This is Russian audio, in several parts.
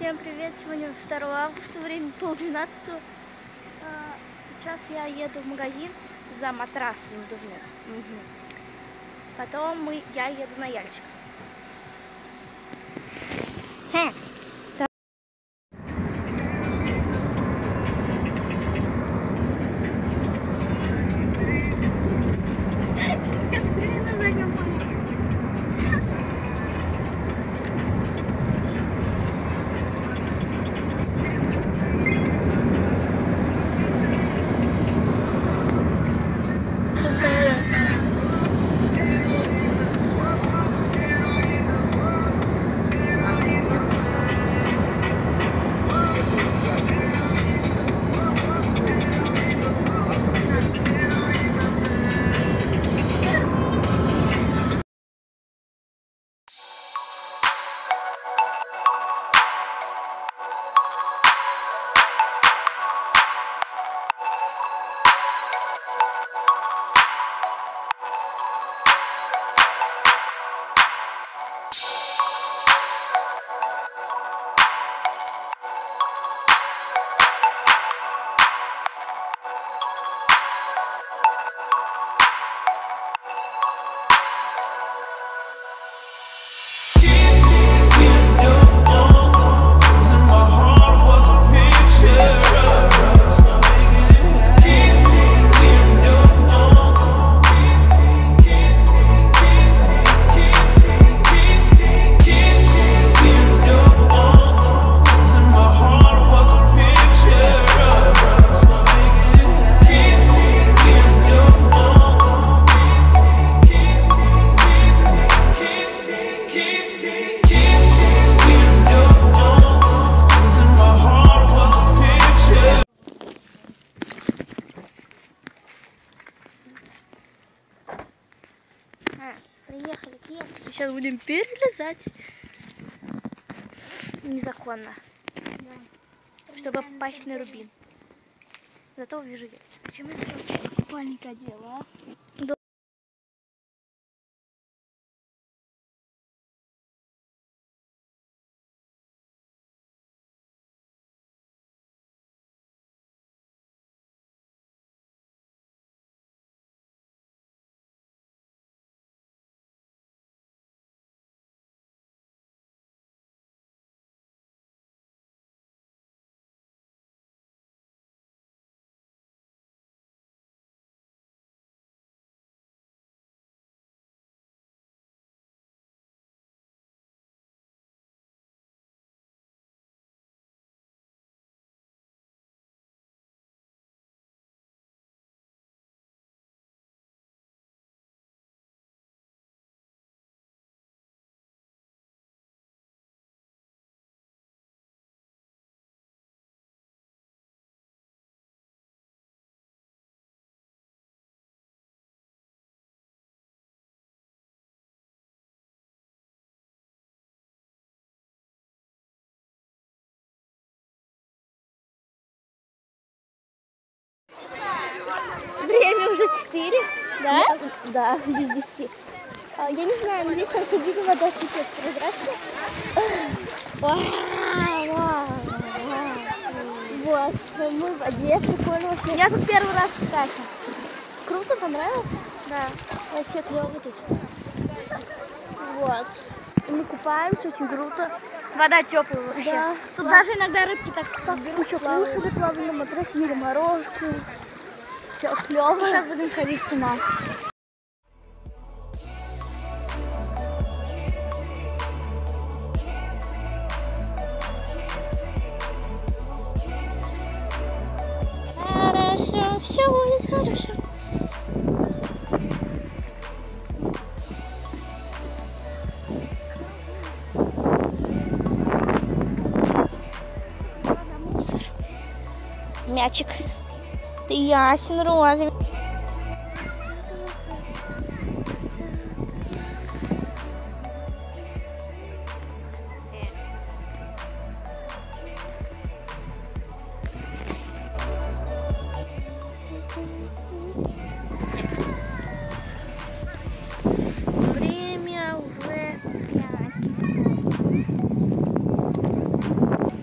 Всем привет! Сегодня 2 августа, время 11:30. Сейчас я еду в магазин за матрасами надувными. Потом я еду на Яльчик. Приехали к Яльчику. Сейчас будем перелезать незаконно, чтобы попасть на Рубин. Зато увижу Яльчик. Зачем я купальник одела? Время уже 4. Да? Да, без 10. Я не знаю, но здесь там все видно, вода течет прозрачно. Вот, мы в воде, прикольно вообще. Я тут первый раз, кстати. Круто, понравилось? Да. Вообще клево тут. Вот. И мы купаемся, очень круто. Вода теплая вообще. Да. Тут даже иногда рыбки так еще кушали, плавали на матрасе, ели морожку. Все клево. Сейчас будем сходить с ума. Хорошо, все будет хорошо. Мячик. Ты ясен, розовый. Время уже 5.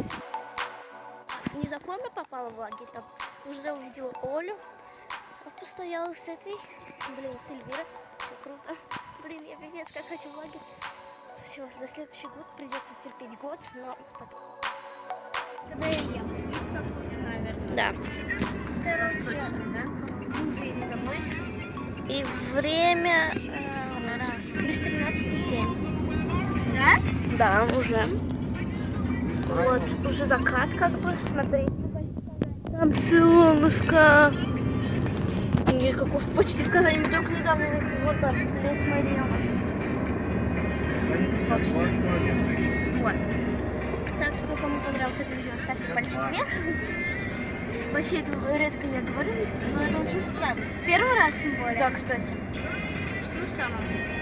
попала в лагерь. Там уже увидела Олю. Постояла с этой. Блин, с Эльвирой. Все круто. Блин, я пипец, как хочу в лагерь. Все, до следующий год придется терпеть год, но потом. Когда я ем. Наверное. Да. Короче, точно, да? Мы уже едем домой. И время без 13:07. Да? Да, уже. Вот, уже закат как бы, смотрите. Там солнышко. Никакого почти в Казани. Мы только недавно вот там, лес Мария. Вот. Так что, кому понравилось это видео, ставьте пальчик вверх. Вообще, это редко я говорю, но это очень странно. Первый раз, тем более. Да, кстати. Ну, самое.